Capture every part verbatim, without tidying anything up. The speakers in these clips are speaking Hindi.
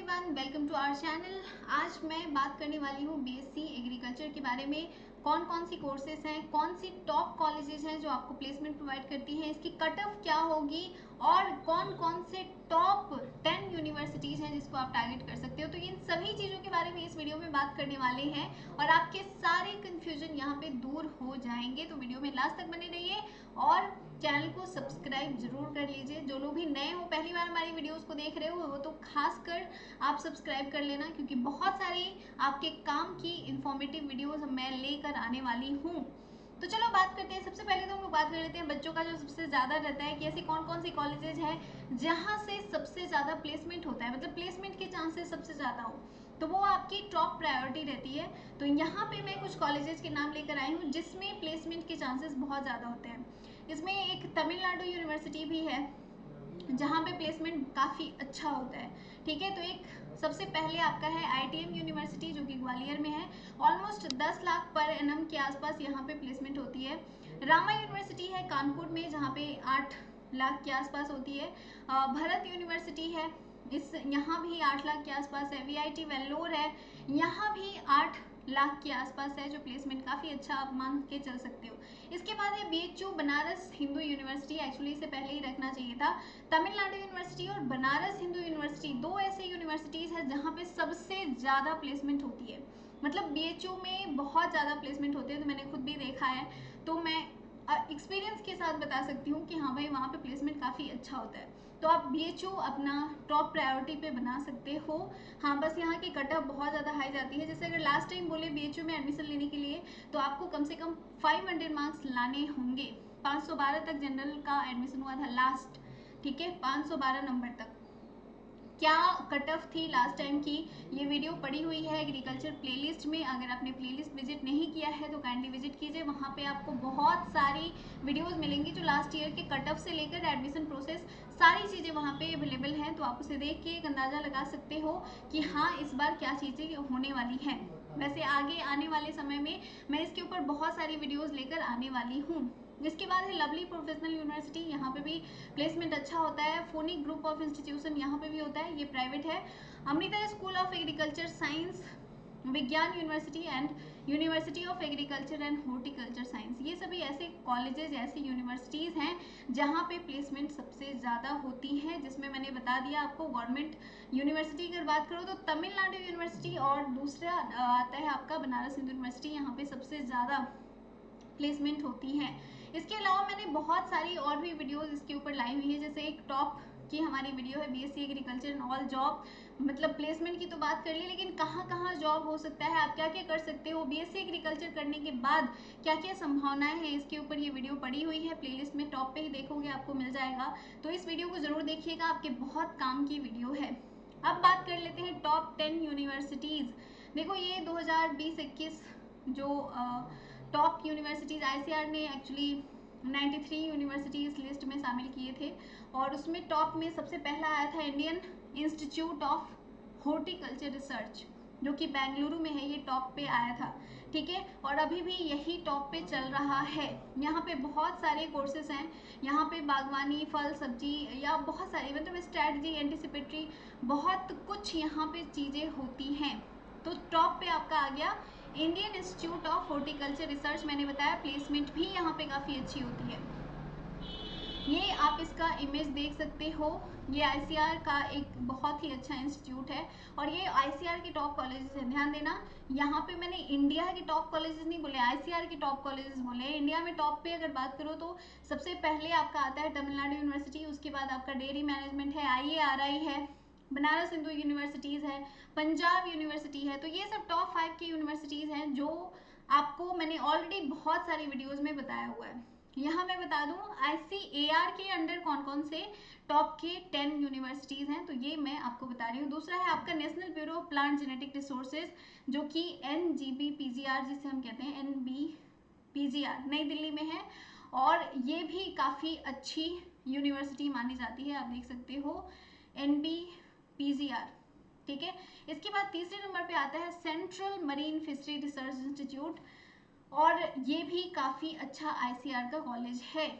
Everyone, welcome to our channel. आज मैं बात करने वाली हूँ बीएससी एग्रीकल्चर के बारे में। कौन कौन सी कोर्सेज हैं, कौन सी टॉप कॉलेजेस हैं जो आपको प्लेसमेंट प्रोवाइड करती हैं, इसकी कट ऑफ क्या होगी और कौन कौन से टॉप टेन यूनिवर्सिटीज़ हैं जिसको आप टारगेट कर सकते हो। तो इन सभी चीज़ों के बारे में इस वीडियो में बात करने वाले हैं और आपके सारे कन्फ्यूजन यहाँ पे दूर हो जाएंगे। तो वीडियो में लास्ट तक बने रहिए और चैनल को सब्सक्राइब जरूर कर लीजिए। जो लोग भी नए हो, पहली बार हमारी वीडियोस को देख रहे हो, वो तो खास कर आप सब्सक्राइब कर लेना, क्योंकि बहुत सारी आपके काम की इंफॉर्मेटिव वीडियोस मैं लेकर आने वाली हूँ। तो चलो बात करते हैं। सबसे पहले तो हम लोग बात कर लेते हैं बच्चों का जो सबसे ज़्यादा रहता है कि ऐसे कौन कौन सी कॉलेजेज हैं जहाँ से सबसे ज़्यादा प्लेसमेंट होता है, मतलब प्लेसमेंट के चांसेस सबसे ज़्यादा हो, तो वो आपकी टॉप प्रायोरिटी रहती है। तो यहाँ पे मैं कुछ कॉलेजेस के नाम लेकर आई हूँ जिसमें प्लेसमेंट के चांसेस बहुत ज़्यादा होते हैं। इसमें एक तमिलनाडु यूनिवर्सिटी भी है जहाँ पे प्लेसमेंट काफ़ी अच्छा होता है। ठीक है, तो एक सबसे पहले आपका है आईटीएम यूनिवर्सिटी जो कि ग्वालियर में है। ऑलमोस्ट दस लाख पर एनएम के आसपास यहाँ पे प्लेसमेंट होती है। रामा यूनिवर्सिटी है कानपुर में जहाँ पे आठ लाख के आसपास होती है। भरत यूनिवर्सिटी है, इस यहाँ भी आठ लाख के आसपास है। वीआईटी वेल्लोर है, यहाँ भी आठ लाख के आसपास है, जो प्लेसमेंट काफ़ी अच्छा आप मान के चल सकते हो। इसके बाद है BHU Banaras Hindu University. Actually इसे पहले ही रखना चाहिए था। तमिलनाडु यूनिवर्सिटी और बनारस हिंदू यूनिवर्सिटी दो ऐसे यूनिवर्सिटीज़ हैं जहाँ पे सबसे ज़्यादा प्लेसमेंट होती है। मतलब बीएचयू में बहुत ज़्यादा प्लेसमेंट होते हैं, तो मैंने खुद भी देखा है, तो मैं एक्सपीरियंस के साथ बता सकती हूँ कि हाँ भाई वहाँ पे प्लेसमेंट काफ़ी अच्छा होता है। तो आप बीएचयू अपना टॉप प्रायोरिटी पे बना सकते हो। हाँ, बस यहाँ की कट ऑफ बहुत ज़्यादा हाई जाती है। जैसे अगर लास्ट टाइम बोले बीएचयू में एडमिशन लेने के लिए, तो आपको कम से कम पाँच सौ मार्क्स लाने होंगे। पाँच सौ बारह तक जनरल का एडमिशन हुआ था लास्ट, ठीक है, पाँच सौ बारह नंबर तक। क्या कट ऑफ थी लास्ट टाइम की, ये वीडियो पड़ी हुई है एग्रीकल्चर प्लेलिस्ट में। अगर आपने प्लेलिस्ट विजिट नहीं किया है तो काइंडली विजिट कीजिए, वहाँ पे आपको बहुत सारी वीडियोस मिलेंगी जो लास्ट ईयर के कट ऑफ से लेकर एडमिशन प्रोसेस सारी चीज़ें वहाँ पे अवेलेबल हैं। तो आप उसे देख के एक अंदाज़ा लगा सकते हो कि हाँ इस बार क्या चीज़ें होने वाली हैं। वैसे आगे आने वाले समय में मैं इसके ऊपर बहुत सारी वीडियोज़ लेकर आने वाली हूँ। इसके बाद है लवली प्रोफेशनल यूनिवर्सिटी, यहाँ पे भी प्लेसमेंट अच्छा होता है। फोनिक ग्रुप ऑफ इंस्टीट्यूशन यहाँ पे भी होता है, ये प्राइवेट है। Amrita School of Agriculture Science, विज्ञान University and University of Agriculture and Horticulture Science, ये सभी ऐसे कॉलेजेस ऐसी यूनिवर्सिटीज़ हैं जहाँ पे प्लेसमेंट सबसे ज़्यादा होती हैं। जिसमें मैंने बता दिया आपको गवर्नमेंट यूनिवर्सिटी की अगर बात करो तो तमिलनाडु यूनिवर्सिटी और दूसरा आता है आपका बनारस हिंदू यूनिवर्सिटी, यहाँ पे सबसे ज़्यादा प्लेसमेंट होती हैं। इसके अलावा मैंने बहुत सारी और भी वीडियोस इसके ऊपर लाई हुई है। जैसे एक टॉप की हमारी वीडियो है BSc agriculture and all job, मतलब प्लेसमेंट की तो बात कर ली, लेकिन कहाँ कहाँ जॉब हो सकता है, आप क्या क्या कर सकते हो बीएससी एग्रीकल्चर करने के बाद, क्या क्या संभावनाएं हैं, इसके ऊपर ये वीडियो पड़ी हुई है प्लेलिस्ट में। टॉप पे ही देखोगे आपको मिल जाएगा, तो इस वीडियो को जरूर देखिएगा, आपके बहुत काम की वीडियो है। अब बात कर लेते हैं टॉप टेन यूनिवर्सिटीज़। देखो ये दो हज़ार बीस इक्कीस जो टॉप यूनिवर्सिटीज़ आईसीआर ने एक्चुअली तिरानवे यूनिवर्सिटी इस लिस्ट में शामिल किए थे, और उसमें टॉप में सबसे पहला आया था Indian institute of Horticulture Research, जो कि बेंगलुरु में है, ये टॉप पे आया था। ठीक है, और अभी भी यही टॉप पे चल रहा है। यहाँ पे बहुत सारे कोर्सेज हैं, यहाँ पे बागवानी, फल सब्जी, या बहुत सारी मतलब स्ट्रैटेजी, एंटिसिपेटरी, बहुत कुछ यहाँ पे चीज़ें होती हैं। तो टॉप पे आपका आ गया Indian institute of Horticulture Research. मैंने बताया प्लेसमेंट भी यहाँ पे काफ़ी अच्छी होती है। ये आप इसका इमेज देख सकते हो, ये आईसीआर का एक बहुत ही अच्छा इंस्टीट्यूट है, और ये आईसीआर के टॉप कॉलेजेस हैं। ध्यान देना, यहाँ पे मैंने इंडिया के टॉप कॉलेजेस नहीं बोले, आईसीआर के टॉप कॉलेजेस बोले। इंडिया में टॉप पे अगर बात करो तो सबसे पहले आपका आता है तमिलनाडु यूनिवर्सिटी, उसके बाद आपका डेयरी मैनेजमेंट है, आई ए आर आई है, बनारस हिंदू यूनिवर्सिटीज़ है, पंजाब यूनिवर्सिटी है। तो ये सब टॉप फाइव की यूनिवर्सिटीज़ हैं जो आपको मैंने ऑलरेडी बहुत सारी वीडियोज़ में बताया हुआ है। यहाँ मैं बता दूं आईसीएआर के अंडर कौन कौन से टॉप के टेन यूनिवर्सिटीज़ हैं, तो ये मैं आपको बता रही हूँ। दूसरा है आपका National Bureau of Plant Genetic Resources, जो कि N G B P G R जिसे हम कहते हैं, N B P G R नई दिल्ली में है, और ये भी काफ़ी अच्छी यूनिवर्सिटी मानी जाती है। आप देख सकते हो N B P G R. ठीक है, इसके बाद तीसरे नंबर पे आता है Central Marine Fishery Research Institute, और ये भी काफ़ी अच्छा आईसीआर का कॉलेज है।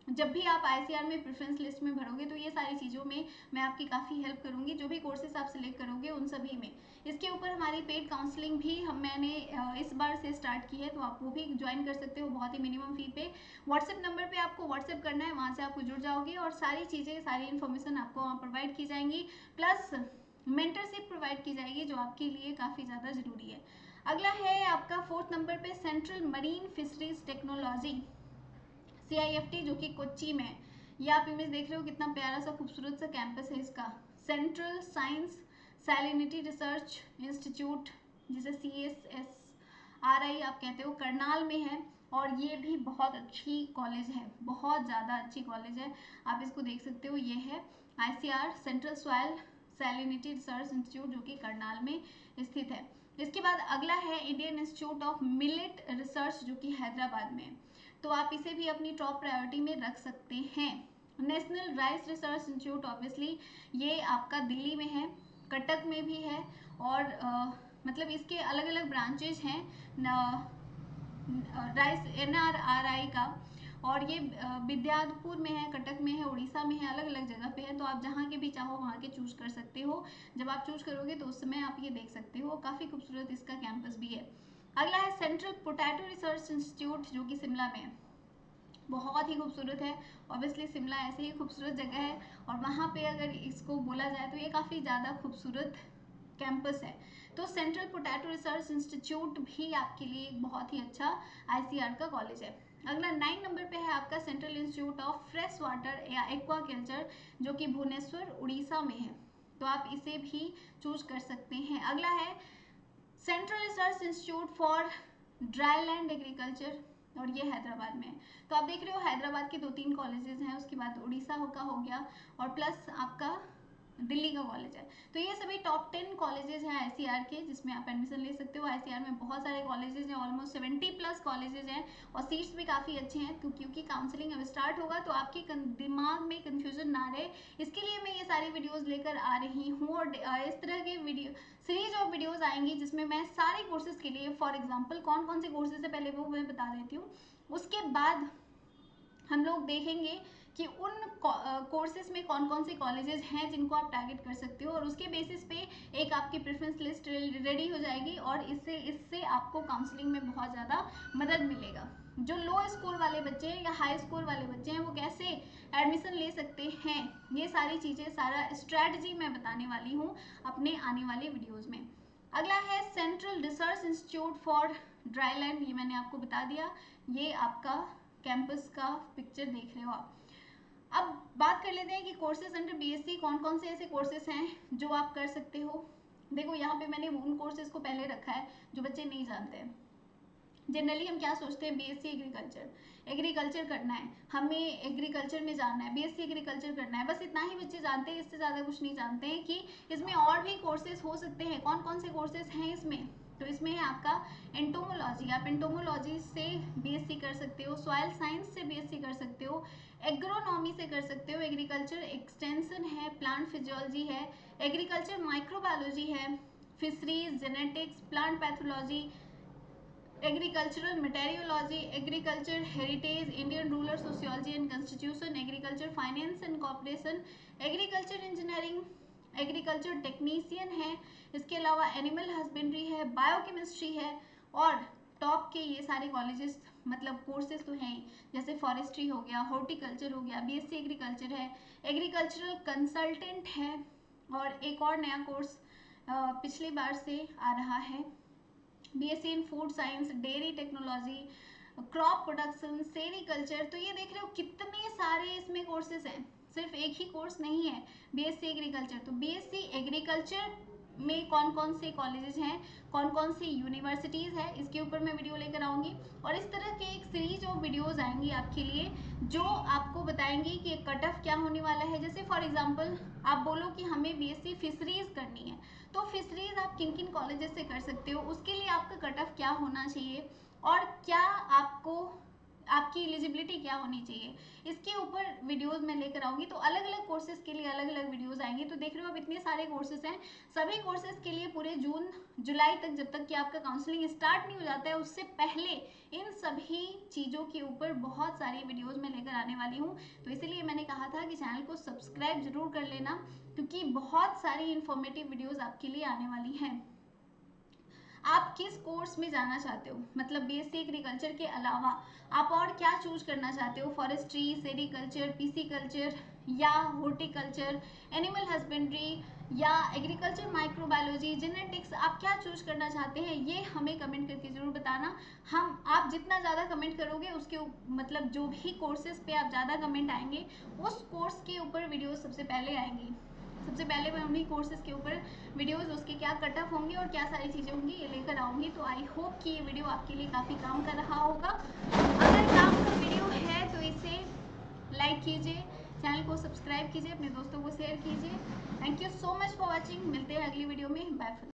जब भी आप आईसीआर में प्रेफरेंस लिस्ट में भरोगे तो ये सारी चीज़ों में मैं आपकी काफ़ी हेल्प करूँगी, जो भी कोर्सेज आप सिलेक्ट करोगे उन सभी में। इसके ऊपर हमारी पेड काउंसलिंग भी हम मैंने इस बार से स्टार्ट की है, तो आप वो भी ज्वाइन कर सकते हो बहुत ही मिनिमम फी पे। व्हाट्सएप नंबर पे आपको व्हाट्सएप करना है, वहाँ से आपको जुड़ जाओगे और सारी चीज़ें सारी इन्फॉर्मेशन आपको वहाँ प्रोवाइड की जाएंगी, प्लस मेंटरशिप प्रोवाइड की जाएगी जो आपके लिए काफ़ी ज़्यादा ज़रूरी है। अगला है आपका फोर्थ नंबर पे central marine fisheries technology C I F T, जो कि कोच्चि में है। ये आप इमेज देख रहे हो, कितना प्यारा सा खूबसूरत सा कैंपस है इसका। Central science salinity research institute, जिसे C S S R I आप कहते हो, करनाल में है। और ये भी बहुत अच्छी कॉलेज है, बहुत ज़्यादा अच्छी कॉलेज है, आप इसको देख सकते हो। ये है I C R central soil salinity research institute, जो कि करनाल में स्थित है। इसके बाद अगला है Indian institute of millet research, जो कि हैदराबाद में है, तो आप इसे भी अपनी टॉप प्रायोरिटी में रख सकते हैं। National rice research institute obviously ये आपका दिल्ली में है, कटक में भी है, और आ, मतलब इसके अलग अलग ब्रांचेज हैं rice N R R I का, और ये विद्याधपुर में है, कटक में है, उड़ीसा में है, अलग अलग जगह पे है। तो आप जहाँ के भी चाहो वहाँ के चूज कर सकते हो। जब आप चूज करोगे तो उस समय आप ये देख सकते हो, काफ़ी खूबसूरत इसका कैंपस भी है। अगला है सेंट्रल पोटैटो रिसर्च इंस्टीट्यूट, जो कि शिमला में है, बहुत ही खूबसूरत है। ऑब्वियसली शिमला ऐसे ही खूबसूरत जगह है, और वहाँ पे अगर इसको बोला जाए तो ये काफ़ी ज़्यादा खूबसूरत कैंपस है। तो सेंट्रल पोटैटो रिसर्च इंस्टीट्यूट भी आपके लिए एक बहुत ही अच्छा आईसीआर का कॉलेज है। अगला नाइन नंबर पे है आपका central institute of fresh water या एक्वाकल्चर, जो कि भुवनेश्वर उड़ीसा में है, तो आप इसे भी चूज कर सकते हैं। अगला है central research institute for dryland agriculture, और ये हैदराबाद में है। तो आप देख रहे हो हैदराबाद के दो तीन कॉलेजेस हैं, उसके बाद उड़ीसा का हो गया, और प्लस आपका दिल्ली का कॉलेज है। तो ये सभी टॉप टेन कॉलेजेस हैं आईसीआर के, जिसमें आप एडमिशन ले सकते हो। आईसीआर में बहुत सारे कॉलेजेस हैं, ऑलमोस्ट सेवेंटी प्लस कॉलेजेस हैं, और सीट्स भी काफ़ी अच्छे हैं, क्योंकि काउंसलिंग अब स्टार्ट होगा, तो आपके दिमाग में कन्फ्यूजन ना रहे, इसके लिए मैं ये सारी वीडियोज़ लेकर आ रही हूँ। और इस तरह के वीडियो सीरीज ऑफ वीडियोज़ आएंगी जिसमें मैं सारे कोर्सेज के लिए, फॉर एग्जाम्पल कौन कौन से कोर्सेज है पहले वो मैं बता देती हूँ, उसके बाद हम लोग देखेंगे कि उन कोर्सेज में कौन कौन से कॉलेजेस हैं जिनको आप टारगेट कर सकते हो, और उसके बेसिस पे एक आपकी प्रेफरेंस लिस्ट रेडी हो जाएगी, और इससे इससे आपको काउंसलिंग में बहुत ज़्यादा मदद मिलेगा। जो लो स्कोर वाले बच्चे हैं या हाई स्कोर वाले बच्चे हैं वो कैसे एडमिशन ले सकते हैं, ये सारी चीज़ें, सारा स्ट्रैटेजी मैं बताने वाली हूँ अपने आने वाले वीडियोज़ में। अगला है central research institute for dryland, ये मैंने आपको बता दिया, ये आपका कैंपस का पिक्चर देख रहे हो आप। अब बात कर लेते हैं कि कोर्सेज अंडर बीएससी कौन कौन से ऐसे कोर्सेज हैं जो आप कर सकते हो। देखो यहाँ पे मैंने उन कोर्सेज को पहले रखा है जो बच्चे नहीं जानते हैं। जनरली हम क्या सोचते हैं, बीएससी एग्रीकल्चर, एग्रीकल्चर करना है, हमें एग्रीकल्चर में जाना है, बीएससी एग्रीकल्चर करना है, बस इतना ही बच्चे जानते हैं, इससे ज़्यादा कुछ नहीं जानते हैं कि इसमें और भी कोर्सेज हो सकते हैं। कौन कौन से कोर्सेज हैं इसमें, तो इसमें है आपका एंटोमोलॉजी, आप एंटोमोलॉजी से बीएससी कर सकते हो, सॉइल साइंस से बीएससी कर सकते हो, एग्रोनॉमी से कर सकते हो, एग्रीकल्चर एक्सटेंशन है, प्लांट फिजियोलॉजी है, एग्रीकल्चर माइक्रोबायोलॉजी है, fisheries, genetics, plant pathology, agricultural meteorology, agriculture heritage, Indian rural sociology and constitution, agriculture finance and corporation, agriculture engineering, agriculture technician है, इसके अलावा एनिमल हस्बेंड्री है, बायोकेमिस्ट्री है, और टॉप के ये सारे कॉलेजेस मतलब कोर्सेज तो हैं, जैसे फॉरेस्ट्री हो गया, हॉर्टिकल्चर हो गया, बीएससी एग्रीकल्चर है, एग्रीकल्चरल कंसल्टेंट है, और एक और नया कोर्स पिछली बार से आ रहा है, BSc in food science, dairy technology, crop production, sericulture. तो ये देख रहे हो कितने सारे इसमें कोर्सेज हैं, सिर्फ एक ही कोर्स नहीं है बीएससी एग्रीकल्चर। तो बीएससी एग्रीकल्चर में कौन कौन से कॉलेजेस हैं, कौन कौन सी यूनिवर्सिटीज़ है, इसके ऊपर मैं वीडियो लेकर आऊँगी, और इस तरह के एक सीरीज ऑफ वीडियोस आएंगी आपके लिए जो आपको बताएंगे कि कट ऑफ क्या होने वाला है। जैसे फॉर एग्जांपल आप बोलो कि हमें बीएससी फिशरीज करनी है, तो फिशरीज आप किन किन कॉलेजेस से कर सकते हो, उसके लिए आपका कट ऑफ क्या होना चाहिए, और क्या आपको आपकी एलिजिबिलिटी क्या होनी चाहिए, इसके ऊपर वीडियोस मैं लेकर आऊंगी। तो अलग अलग कोर्सेज के लिए अलग अलग वीडियोस आएंगे। तो देख रहे हो आप इतने सारे कोर्सेज हैं, सभी कोर्सेज के लिए पूरे जून जुलाई तक, जब तक कि आपका काउंसलिंग स्टार्ट नहीं हो जाता है उससे पहले इन सभी चीज़ों के ऊपर बहुत सारी वीडियोस मैं लेकर आने वाली हूँ। तो इसीलिए मैंने कहा था कि चैनल को सब्सक्राइब जरूर कर लेना, क्योंकि बहुत सारी इंफॉर्मेटिव वीडियोस आपके लिए आने वाली हैं। आप किस कोर्स में जाना चाहते हो, मतलब बीएससी एग्रीकल्चर के अलावा आप और क्या चूज करना चाहते हो, फॉरेस्ट्री, सेरिकल्चर, पीसीकल्चर या हॉर्टिकल्चर, एनिमल हस्बेंड्री या एग्रीकल्चर माइक्रोबायोलॉजी, जेनेटिक्स, आप क्या चूज करना चाहते हैं ये हमें कमेंट करके जरूर बताना। हम आप जितना ज़्यादा कमेंट करोगे उसके मतलब जो भी कोर्सेज पे आप ज़्यादा कमेंट आएंगे उस कोर्स के ऊपर वीडियो सबसे पहले आएंगी। सबसे पहले मैं उन्हीं कोर्सेज के ऊपर वीडियोस, उसके क्या कट ऑफ होंगे और क्या सारी चीज़ें होंगी ये लेकर आऊँगी। तो आई होप कि ये वीडियो आपके लिए काफ़ी काम कर रहा होगा। अगर काम का वीडियो है तो इसे लाइक कीजिए, चैनल को सब्सक्राइब कीजिए, अपने दोस्तों को शेयर कीजिए। Thank you so much for watching. मिलते हैं अगली वीडियो में। बाय।